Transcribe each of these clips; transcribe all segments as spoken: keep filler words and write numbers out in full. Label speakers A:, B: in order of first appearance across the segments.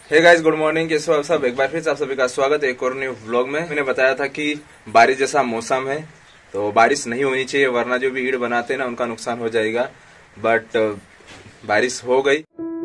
A: Hey guys, good morning. कैसे हो आप सब? एक बार फिर से आप सभी का स्वागत है एक और न्यू व्लॉग में। मैंने बताया था कि बारिश जैसा मौसम है तो बारिश नहीं होनी चाहिए, वरना जो भी ईंट बनाते हैं ना उनका नुकसान हो जाएगा। बट बारिश हो गई।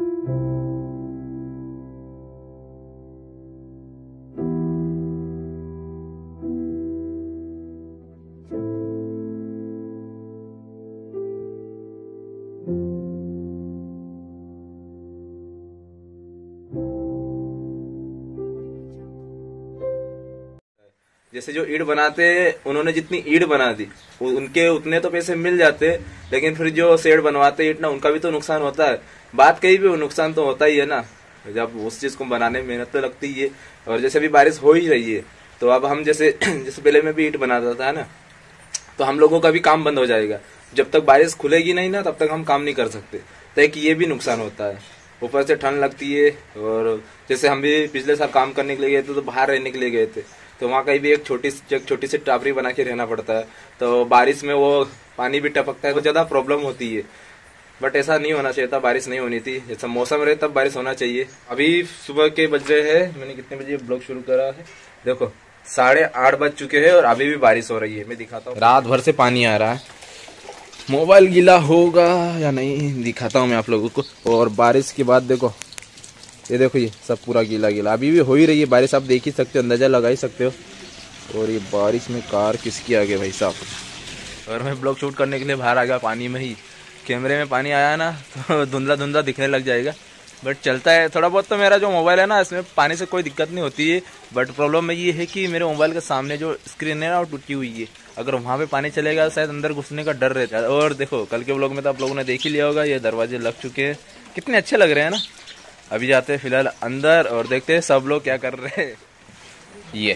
A: जैसे जो ईंट बनाते हैं उन्होंने जितनी ईंट बना दी उनके उतने तो पैसे मिल जाते, लेकिन फिर जो शेड बनवाते ईंट ना उनका भी तो नुकसान होता है। बात कहीं भी, वो नुकसान तो होता ही है ना, जब उस चीज को बनाने में मेहनत तो लगती ही है। और जैसे भी बारिश हो ही रही है तो अब हम जैसे जैसे पहले में भी ईंट बनाता था ना, तो हम लोगों का भी काम बंद हो जाएगा। जब तक बारिश खुलेगी नहीं ना तब तक हम काम नहीं कर सकते, तो एक ये भी नुकसान होता है। ऊपर से ठंड लगती है। और जैसे हम भी पिछले साल काम करने के लिए गए थे तो बाहर रहने के लिए गए थे, तो वहाँ कहीं भी एक छोटी एक छोटी सी टापरी बना के रहना पड़ता है। तो बारिश में वो पानी भी टपकता है तो ज्यादा प्रॉब्लम होती है। बट ऐसा नहीं होना चाहिए था, बारिश नहीं होनी थी। जैसा मौसम रहे तब बारिश होना चाहिए। अभी सुबह के बज रहे हैं, मैंने कितने बजे ब्लॉग शुरू करा है देखो, साढ़े आठ बज चुके हैं और अभी भी बारिश हो रही है। मैं दिखाता हूँ, रात भर से पानी आ रहा है। मोबाइल गीला होगा या नहीं दिखाता हूँ मैं आप लोगों को। और बारिश के बाद देखो, ये देखो, ये सब पूरा गीला गीला अभी भी हो ही रही है बारिश, आप देख ही सकते हो, अंदाजा लगा ही सकते हो। और ये बारिश में कार किसकी आ गई भाई साहब। और मैं ब्लॉग शूट करने के लिए बाहर आ गया पानी में ही। कैमरे में पानी आया ना तो धुंधला धुंधला दिखने लग जाएगा, बट चलता है थोड़ा बहुत। तो मेरा जो मोबाइल है ना इसमें पानी से कोई दिक्कत नहीं होती है। बट प्रॉब्लम में ये है कि मेरे मोबाइल के सामने जो स्क्रीन है ना वो टूटी हुई है। अगर वहाँ पे पानी चलेगा तो शायद अंदर घुसने का डर रहता है। और देखो, कल के ब्लॉग में तो आप लोगों ने देख ही लिया होगा, ये दरवाजे लग चुके हैं, कितने अच्छे लग रहे हैं ना। अभी जाते हैं फिलहाल अंदर और देखते हैं सब लोग क्या कर रहे हैं। ये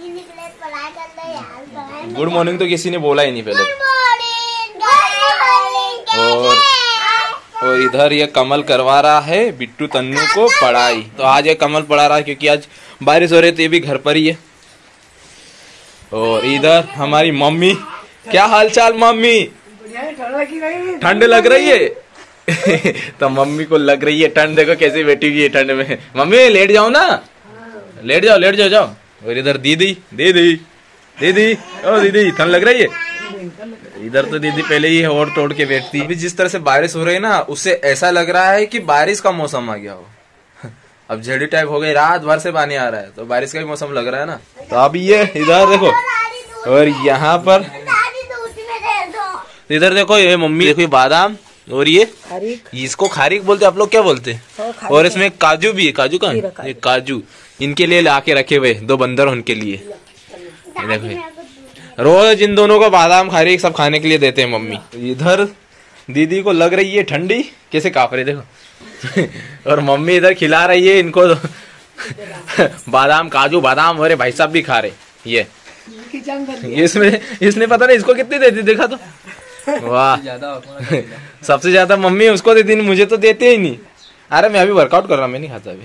A: गुड मॉर्निंग तो किसी ने बोला ही नहीं पहले। और और इधर ये कमल करवा रहा है बिट्टू तन्नू को पढ़ाई। तो आज ये कमल पढ़ा रहा है क्योंकि आज बारिश हो रही तो ये भी घर पर ही है। और इधर हमारी मम्मी, क्या हालचाल मम्मी? ठंड लग रही है तो मम्मी को लग रही है ठंड, देखो कैसे बैठी हुई है ठंड में। मम्मी लेट जाओ ना, लेट जाओ लेट जाओ जाओ। और इधर दीदी दीदी दीदी ओ दीदी ठंड लग रही है। इधर तो दीदी पहले ही और तोड़ के बैठती है। अभी जिस तरह से बारिश हो रही है ना उससे ऐसा लग रहा है कि बारिश का मौसम आ गया हो। अब झड़ी टाइप हो गई, रात भर से पानी आ रहा है तो बारिश का भी मौसम लग रहा है ना। तो अब ये इधर देखो, और यहाँ पर इधर देखो, ये मम्मी देखो, ये बादाम और ये इसको खारिक बोलते, आप लोग क्या बोलते हैं? और इसमें काजू भी है। काजू का ये काजू इनके लिए लाके रखे हुए, दो बंदर उनके लिए। देखो रोज इन दोनों को बादाम खारिक सब खाने के लिए देते हैं मम्मी। इधर दीदी को लग रही है ठंडी, कैसे कांप रहे देखो और मम्मी इधर खिला रही है इनको बादाम काजू बादाम। अरे भाई साहब भी खा रहे ये इसमें, इसने पता नहीं इसको कितनी देती, देखा तो वाह सबसे ज्यादा मम्मी उसको देती, मुझे तो देते ही नहीं। अरे मैं अभी वर्कआउट कर रहा हूँ, मैं नहीं खाता अभी।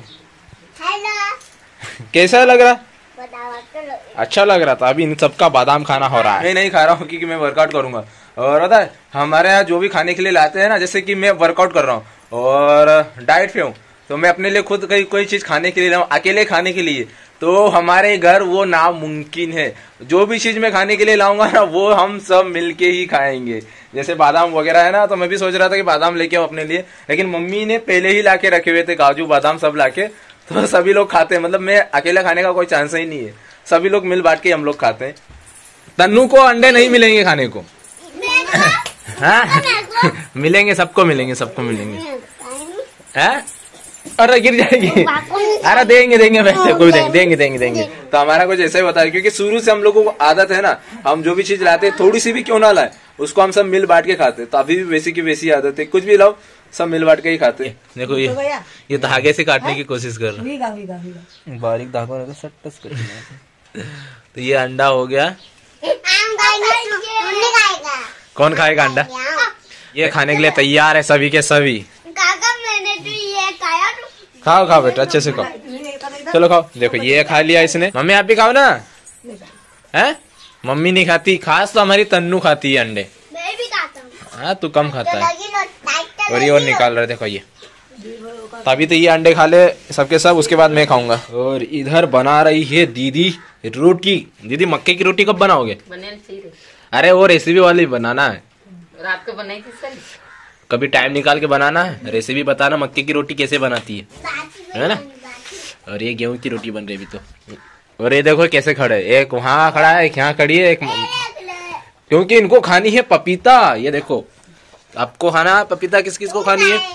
A: कैसा लग रहा? अच्छा लग रहा था। अभी इन सबका बादाम खाना हो रहा है। मैं नहीं खा रहा हूँ क्योंकि मैं वर्कआउट करूंगा। और पता है हमारे यहाँ जो भी खाने के लिए लाते हैं ना, जैसे कि मैं वर्कआउट कर रहा हूँ और डाइट पे हूँ, तो मैं अपने लिए खुद कहीं कोई चीज खाने के लिए लाऊं, अकेले खाने के लिए, तो हमारे घर वो नामुमकिन है। जो भी चीज मैं खाने के लिए लाऊंगा ना वो हम सब मिलके ही खाएंगे। जैसे बादाम वगैरह है ना, तो मैं भी सोच रहा था कि बादाम लेके आओ अपने लिए, लेकिन मम्मी ने पहले ही लाके रखे हुए थे काजू बादाम सब लाके, तो सभी लोग खाते हैं। मतलब मैं अकेला खाने का कोई चांस ही नहीं है, सभी लोग मिल बांट के हम लोग खाते हैं। तन्नू को अंडे नहीं मिलेंगे खाने को हाँ मिलेंगे, सबको मिलेंगे, सबको मिलेंगे। हैं? अरे गिर जाएगी। अरे देंगे देंगे वैसे कोई देंगे देंगे देंगे देंगे। तो हमारा कुछ ऐसा ही होता है क्योंकि शुरू से हम लोगों को आदत है ना, हम जो भी चीज लाते हैं थोड़ी सी भी क्यों ना लाए उसको हम सब मिल बांट के खाते हैं। तो अभी भी वैसी की वैसी आदत है, कुछ भी लाओ सब मिल बांट के ही खाते हैं। देखो ये ये धागे से काटने की कोशिश कर रहा है, बारीक धागा रहेगा सट टस कर। तो ये अंडा हो गया। कौन खाएगा अंडा? ये खाने के लिए तैयार है सभी के सभी।
B: मैंने तो ये खाया।
A: खाओ खाओ बेटा, अच्छे से खाओ। चलो खाओ। देखो ये खा लिया इसने। मम्मी आप भी खाओ ना। हैं? मम्मी नहीं खाती, खास तो हमारी तन्नू खाती है अंडे।
B: मैं भी खाता हूँ।
A: हाँ तू कम खाता है। और ये और निकाल रहे, देखो ये
C: तभी तो ये अंडे खा ले सबके सब, उसके बाद मैं खाऊंगा। और इधर बना रही है दीदी रोटी। दीदी मक्के की रोटी कब बनाओगे? अरे वो रेसिपी वाली बनाना है,
D: रात को बनाई थी सर।
C: कभी टाइम निकाल के बनाना है, रेसिपी बताना मक्के की रोटी कैसे बनाती है, है ना। और ये गेहूं की रोटी बन रही अभी तो। और ये देखो कैसे खड़े, एक वहाँ खड़ा है, एक यहाँ खड़ी है, एक क्योंकि इनको खानी है पपीता। ये देखो आपको खाना पपीता, किस किस को खानी है?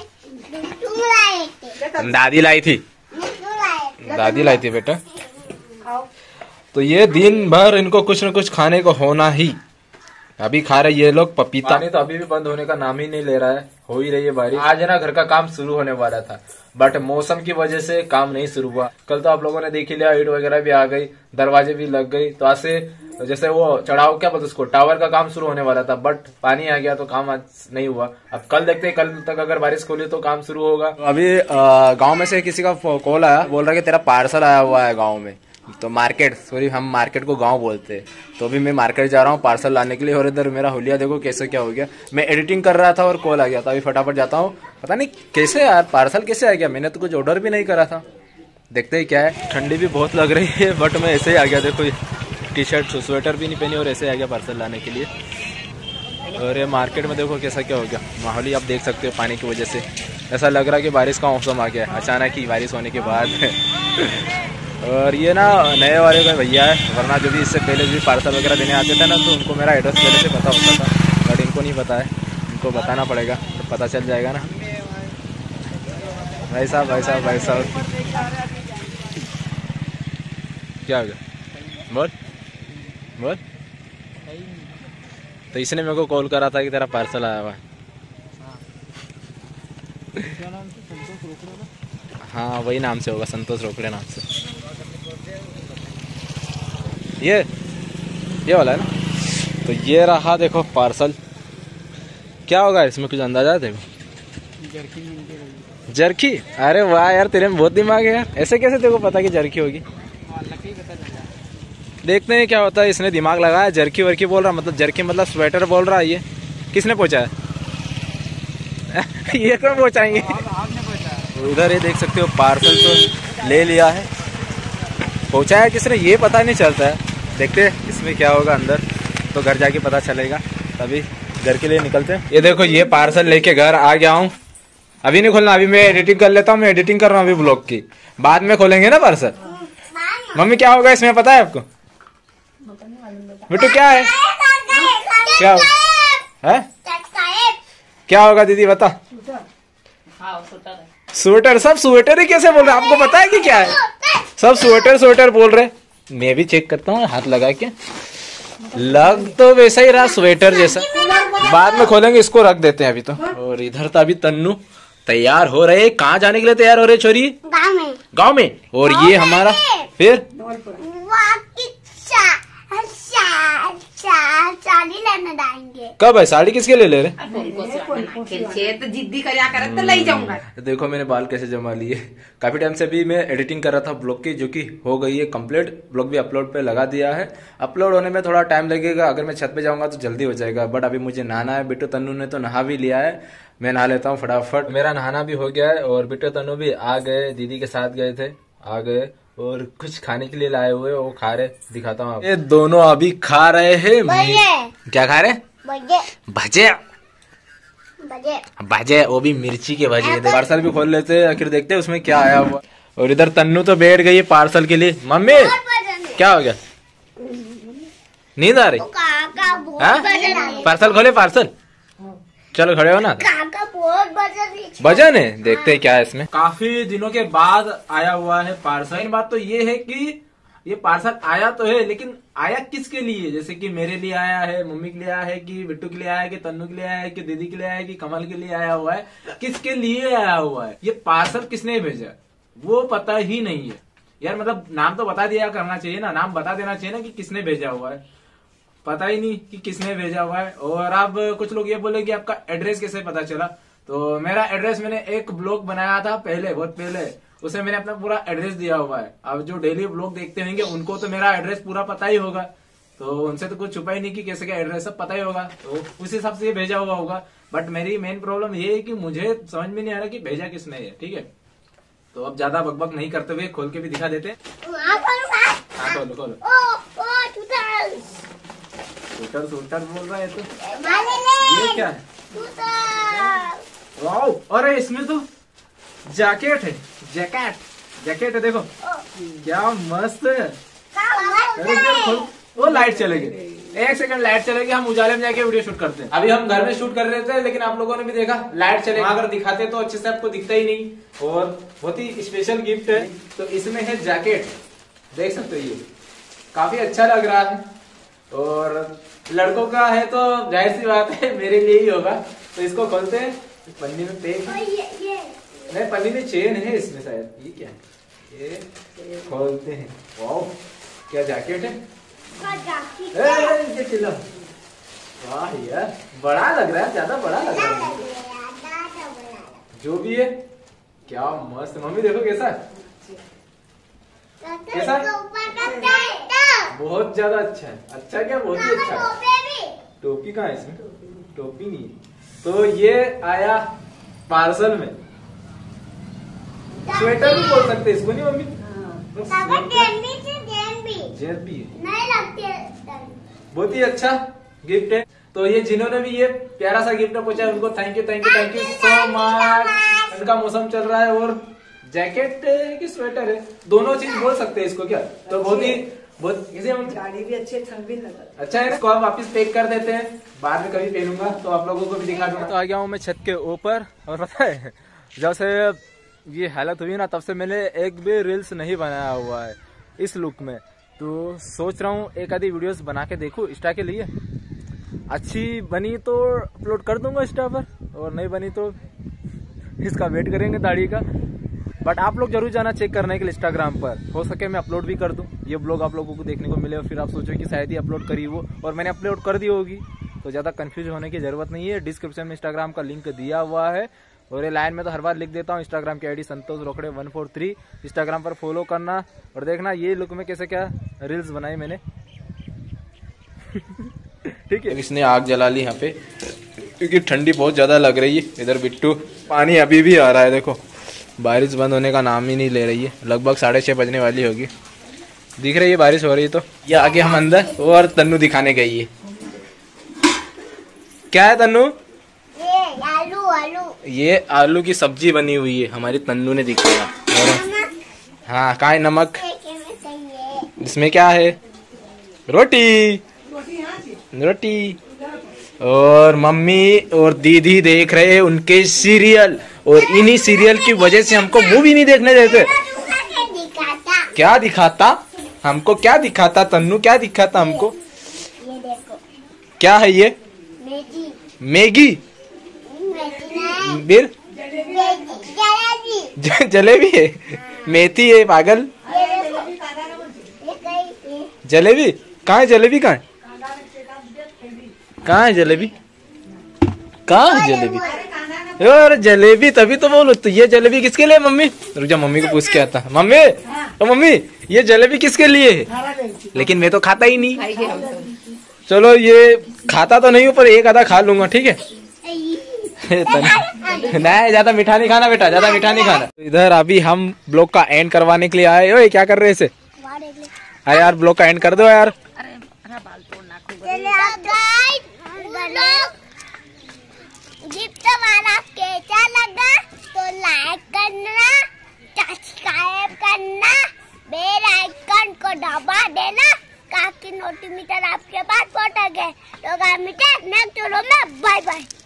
C: दादी लाई थी, दादी लाई थी बेटा। तो ये दिन भर इनको कुछ न कुछ खाने को होना ही। अभी खा रहे ये लोग पपीता। पानी तो अभी भी बंद होने का नाम ही नहीं ले रहा है, हो ही रही है बारिश। आज है ना घर का काम शुरू होने वाला था, बट मौसम की वजह से काम नहीं शुरू हुआ। कल तो आप लोगों ने देख ही लिया, ईट वगैरह भी आ गई, दरवाजे भी लग गई। तो आज से जैसे वो चढ़ाव क्या बोलते उसको, टावर का काम शुरू होने वाला था, बट पानी आ गया तो काम आज नहीं हुआ। अब कल देखते हैं, कल तक अगर बारिश खोली तो काम शुरू होगा। तो अभी गाँव में से किसी का कॉल आया, बोल रहा है कि तेरा पार्सल आया हुआ है गाँव में। तो मार्केट, सॉरी हम मार्केट को गांव बोलते हैं। तो अभी मैं मार्केट जा रहा हूँ पार्सल लाने के लिए। और इधर मेरा हुलिया देखो कैसे क्या हो गया। मैं एडिटिंग कर रहा था और कॉल आ गया था, अभी फटाफट जाता हूँ। पता नहीं कैसे यार पार्सल कैसे आ गया, मैंने तो कुछ ऑर्डर भी नहीं करा था। देखते ही क्या है। ठंडी भी बहुत लग रही है, बट मैं ऐसे ही आ गया। देखो टी शर्ट स्वेटर भी नहीं पहनी और ऐसे आ गया पार्सल लाने के लिए। और ये मार्केट में देखो कैसा क्या हो गया, माहौल ही आप देख सकते हो। पानी की वजह से ऐसा लग रहा है कि बारिश का मौसम आ गया है अचानक ही, बारिश होने के बाद। और ये ना नए वाले का भैया है, वरना जो भी इससे पहले भी पार्सल वगैरह देने आते थे ना, तो उनको मेरा एड्रेस पहले से पता होता था, बट इनको नहीं पता है। इनको बताना पड़ेगा तो पता चल जाएगा ना। भाई साहब भाई साहब भाई साहब क्या हो गया, बोल बोल। तो इसने मेरे को कॉल करा था कि तेरा पार्सल आया हुआ है। हाँ वही नाम से होगा, संतोष रोकड़े नाम से। ये ये वाला है ना। तो ये रहा देखो पार्सल। क्या होगा इसमें, कुछ अंदाजा है देखो? जर्की। अरे वाह यार, तेरे में बहुत दिमाग है यार। ऐसे कैसे तेरे को पता कि जर्की होगी? देखते हैं क्या होता है। इसने दिमाग लगाया, जर्की वर्की बोल रहा, मतलब जर्की मतलब स्वेटर बोल रहा है। ये किसने पहुंचाया? ये कौन पहुंचाएंगे? उधर ये देख सकते हो पार्सल तो ले लिया है, पहुंचाया किसने ये पता नहीं चलता है। देखते हैं इसमें क्या होगा अंदर, तो घर जाके पता चलेगा। तभी घर के लिए निकलते हैं। ये देखो ये पार्सल लेके घर आ गया हूँ। अभी नहीं खोलना, अभी मैं एडिटिंग कर लेता हूँ। मैं एडिटिंग कर रहा हूँ अभी ब्लॉग की, बाद में खोलेंगे ना पार्सल। मम्मी क्या होगा इसमें पता है आपको? बेटू क्या है, क्या है, क्या होगा दीदी बता? स्वेटर। सब स्वेटर ही कैसे बोल रहे हैं? आपको पता है कि क्या है? सब स्वेटर स्वेटर बोल रहे। मैं भी चेक करता हूँ हाथ लगा के, लग तो वैसा ही रहा स्वेटर जैसा। बाद में खोलेंगे, इसको रख देते हैं अभी तो। और इधर तो अभी तन्नू तैयार हो रहे। कहाँ जाने के लिए तैयार हो रहे छोरी?
B: गाँव में।
C: गाँव में। और ये हमारा फिर
B: साड़ी लेने जाएंगे।
C: कब है साड़ी? किसके लिए ले रहे?
D: तो जिद्दी कर तो ले जाऊंगा।
C: देखो मैंने बाल कैसे जमा लिए। काफी टाइम से भी मैं एडिटिंग कर रहा था ब्लॉग की, जो कि हो गई है कंप्लीट। ब्लॉग भी अपलोड पे लगा दिया है। अपलोड होने में थोड़ा टाइम लगेगा, अगर मैं छत पे जाऊंगा तो जल्दी हो जाएगा। बट अभी मुझे नहाना है। बिट्टू तन्नू ने तो नहा भी लिया है, मैं नहा लेता हूँ फटाफट। मेरा नहाना भी हो गया है और बिट्टू तन्नू भी आ गए, दीदी के साथ गए थे, आ गए। और कुछ खाने के लिए लाए हुए, वो खा रहे, दिखाता हूँ। ये दोनों अभी खा रहे हैं। क्या खा रहे? भजे। भजे भजे, वो भी मिर्ची के भजे। पार्सल भी खोल लेते हैं, आखिर देखते हैं उसमें क्या आया हुआ। और इधर तन्नू तो बैठ गई है पार्सल के लिए। मम्मी क्या हो गया, नींद आ रही? पार्सल खोले, पार्सल चलो खड़े हो ना। वजन है, देखते हैं क्या है इसमें। काफी दिनों के बाद आया हुआ है पार्सल। बात तो ये है कि ये पार्सल आया तो है, लेकिन आया किसके लिए? जैसे कि मेरे लिए आया है, मम्मी के लिए आया है, कि बिट्टू के लिए आया है, कि तन्नू के लिए आया है, कि दीदी के लिए आया है, कि कमल के लिए आया हुआ है? किसके लिए आया हुआ है? ये पार्सल किसने भेजा वो पता ही नहीं है यार। मतलब नाम तो बता दिया करना चाहिए ना, नाम बता देना चाहिए ना कि किसने भेजा हुआ है। पता ही नहीं कि किसने भेजा हुआ है। और अब कुछ लोग ये बोले कि आपका एड्रेस कैसे पता चला? तो मेरा एड्रेस मैंने एक ब्लॉग बनाया था पहले, बहुत पहले, उसे मैंने अपना पूरा एड्रेस दिया हुआ है। अब जो डेली ब्लॉग देखते होंगे उनको तो मेरा एड्रेस पूरा पता ही होगा, तो उनसे तो कुछ छुपा ही नहीं कि कैसे क्या एड्रेस सब पता ही होगा, तो उस हिसाब से ये भेजा हुआ होगा। बट मेरी मेन प्रॉब्लम ये है कि मुझे समझ में नहीं आ रहा कि भेजा किसने है। ठीक है, तो अब ज्यादा बकबक नहीं करते हुए खोल के भी दिखा देते। हाँ खोलो खोलो। स्वेटर स्वेटर बोल रहा है तो ये क्या है? वाओ, अरे इसमें तो जैकेट है, जैकेट जैकेट है, देखो क्या मस्त है। अरे खोल, वो लाइट चलेगी, एक सेकंड लाइट चलेगी, हम उजाले में जाके वीडियो शूट करते हैं। अभी हम घर में शूट कर रहे थे, लेकिन आप लोगों ने भी देखा लाइट चलेगी, अगर दिखाते तो अच्छे से आपको दिखता ही नहीं। और बहुत ही स्पेशल गिफ्ट है। तो इसमें है जैकेट, देख सकते हो, ये काफी अच्छा लग रहा है। और लड़कों का है तो जाहिर सी बात है मेरे लिए ही होगा। तो इसको खोलते हैं, पन्नी में पैक, नहीं पन्नी में चेन है इसमें शायद, ये क्या है, ये खोलते हैं। वाओ, क्या जैकेट है, चिल्ला, वाह यार बड़ा लग रहा है, ज्यादा बड़ा लग रहा है, जो भी है क्या मस्त। मम्मी देखो कैसा है, कैसा बहुत ज्यादा अच्छा है। अच्छा क्या, बहुत ही अच्छा है। टोपी कहाँ है इसमें, टोपी नहीं है। तो ये आया पार्सल में, स्वेटर भी बोल सकते इसको, नहीं मम्मी, जेल भी है, नहीं लगती है। बहुत ही अच्छा गिफ्ट है। तो ये जिन्होंने भी ये प्यारा सा गिफ्ट पहुंचा है उनको thank you thank you thank you so much. इनका मौसम चल रहा है और जैकेट की स्वेटर है, दोनों चीज बोल सकते हैं इसको क्या। तो बहुत ही बहुत इसे हम
E: गाड़ी भी अच्छी, ठंड भी लगा
C: अच्छा है। इसको हम वापस पैक कर देते हैं, बाद में कभी पहनूंगा तो आप लोगों को भी दिखा दूंगा। तो आ गया हूँ मैं छत के ऊपर, और पता है जब से ये हालत हुई ना तब से मैंने एक भी रील्स नहीं बनाया हुआ है इस लुक में। तो सोच रहा हूँ एक आधी वीडियोस बना के देखूँ इंस्टा के लिए, अच्छी बनी तो अपलोड कर दूंगा इंस्टा पर, और नहीं बनी तो इसका वेट करेंगे दाढ़ी का। बट आप लोग जरूर जाना चेक करने के लिए इंस्टाग्राम पर, हो सके मैं अपलोड भी कर दूं, ये ब्लॉग आप लोगों को देखने को मिले और फिर आप सोचो कि शायद ही अपलोड करी वो और मैंने अपलोड कर दी होगी। तो ज़्यादा कंफ्यूज होने की जरूरत नहीं है, डिस्क्रिप्शन में इंस्टाग्राम का लिंक दिया हुआ है। और ये लाइन में तो हर बार लिख देता हूँ, इंस्टाग्राम की ID Santosh Rokade one four three, Instagram पर फॉलो करना। और देखना ये लुक में कैसे क्या रील्स बनाई मैंने। ठीक है, इसने आग जला ली यहाँ पे क्योंकि ठंडी बहुत ज्यादा लग रही है। इधर बिट्टू, पानी अभी भी आ रहा है, देखो बारिश बंद होने का नाम ही नहीं ले रही है। लगभग साढ़े छह बजने वाली होगी, दिख रही है बारिश हो रही है। तो ये आगे हम अंदर, और तन्नू दिखाने गई है। क्या है तन्नू,
B: ये आलू आलू
C: ये आलू की सब्जी बनी हुई है, हमारी तन्नू ने दिखाया। और हाँ, कहाँ है नमक, इसमें क्या है, रोटी रोटी। और मम्मी और दीदी देख रहे हैं उनके सीरियल, और इन्हीं सीरियल की वजह से हमको मूवी नहीं देखने देते। क्या दिखाता हमको, क्या दिखाता तन्नू, क्या दिखाता हमको,
B: ये देखो
C: क्या है ये,
B: मैगी
C: मैगी, फिर
B: जलेबी
C: जलेबी है, मेथी है पागल, जलेबी कहाँ है, जलेबी कहाँ है, कहाँ है जलेबी, कहाँ है जलेबी, यार जलेबी तभी तो बोलो। तो ये जलेबी किसके लिए मम्मी, रुक जा मम्मी को पूछ के आता। मम्मी तो मम्मी ये जलेबी किसके लिए है, लेकिन मैं तो खाता ही नहीं। चलो ये खाता तो नहीं हूँ पर एक आधा खा लूंगा, ठीक है। नहीं ज्यादा मीठा नहीं खाना बेटा, ज्यादा मीठा नहीं खाना। इधर अभी हम ब्लॉग का एंड करवाने के लिए आए। ओए क्या कर रहे हैं इसे, अरे यार ब्लॉग का एंड कर दो यार।
B: गिफ्ट वाला कैसा लगा तो लाइक करना, सब्सक्राइब करना, बेल आइकन को दबा देना ताकि नोटिफिकेशन आपके पास पहुंच सके। तो नेक्स्ट वीडियो में बाय बाय।